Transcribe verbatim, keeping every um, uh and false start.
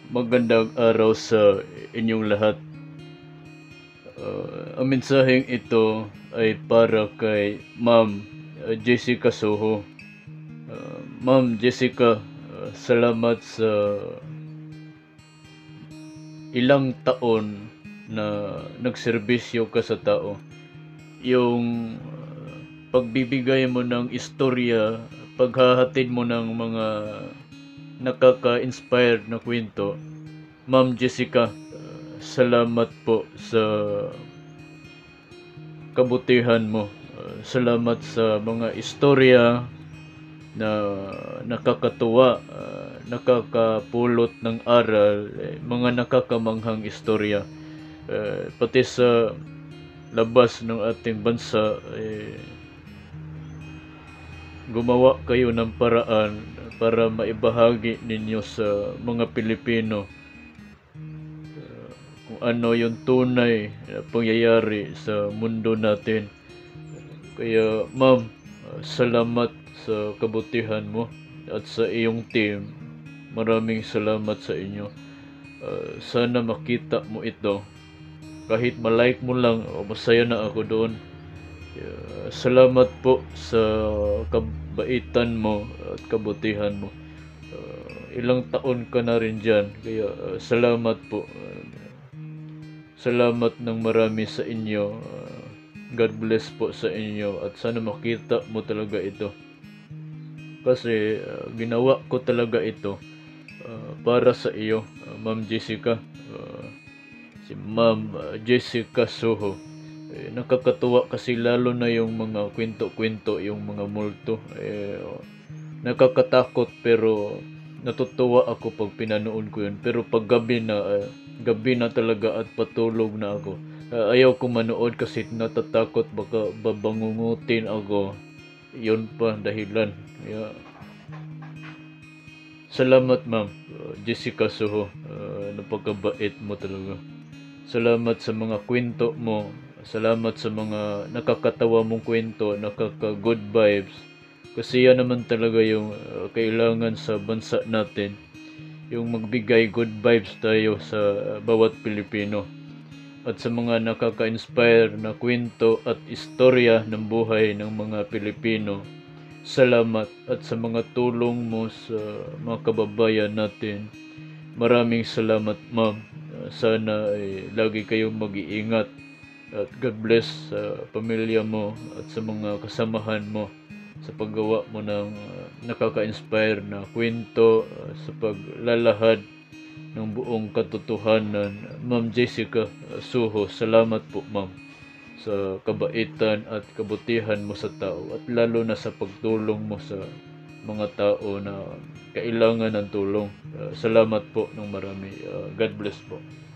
Magandang araw sa inyong lahat. Uh, ang mensaheng ito ay para kay Ma'am uh, Jessica Soho. Uh, Ma'am Jessica, uh, salamat sa ilang taon na nagserbisyo ka sa tao. Yung uh, pagbibigay mo ng istorya, paghahatid mo ng mga nakaka-inspire na kwento. Ma'am Jessica, salamat po sa kabutihan mo. Uh, salamat sa mga istorya na nakakatuwa, uh, nakakapulot ng aral, eh, mga nakakamanghang istorya. Uh, pati sa labas ng ating bansa, eh, gumawa kayo ng paraan para maibahagi ninyo sa mga Pilipino kung ano yung tunay na pangyayari sa mundo natin. Kaya ma'am, uh, salamat sa kabutihan mo at sa iyong team. Maraming salamat sa inyo. Uh, sana makita mo ito. Kahit malike mo lang, oh, masaya na ako doon. Uh, salamat po sa kabaitan mo at kabutihan mo. Uh, ilang taon ka na rin dyan. Kaya uh, salamat po. Uh, Salamat ng marami sa inyo. Uh, God bless po sa inyo at sana makita mo talaga ito. Kasi uh, ginawa ko talaga ito uh, para sa iyo, uh, Ma'am Jessica. Uh, si Ma'am uh, Jessica Soho. Eh, nakakatuwa kasi lalo na yung mga kwento-kwento, yung mga multo. Eh, uh, nakakatakot pero natutuwa ako pag pinanood ko yun. Pero pag gabi na, uh, gabi na talaga at patulog na ako. Uh, ayaw ko manood kasi natatakot baka babangungutin ako. Yun pa dahilan. Yeah. Salamat ma'am uh, Jessica Soho. Uh, napakabait mo talaga. Salamat sa mga kwento mo. Salamat sa mga nakakatawa mong kwento, nakaka-good vibes. Kasi yan naman talaga yung uh, kailangan sa bansa natin. Yung magbigay good vibes tayo sa uh, bawat Pilipino. At sa mga nakaka-inspire na kwento at istorya ng buhay ng mga Pilipino. Salamat at sa mga tulong mo sa mga kababayan natin. Maraming salamat ma'am. Uh, sana ay lagi kayong mag-iingat. At God bless sa pamilya mo at sa mga kasamahan mo sa paggawa mo ng uh, nakaka-inspire na kwento uh, sa paglalahad ng buong katotohanan. Ma'am Jessica uh, Soho, salamat po ma'am sa kabaitan at kabutihan mo sa tao at lalo na sa pagtulong mo sa mga tao na kailangan ng tulong. Uh, salamat po ng marami. Uh, God bless po.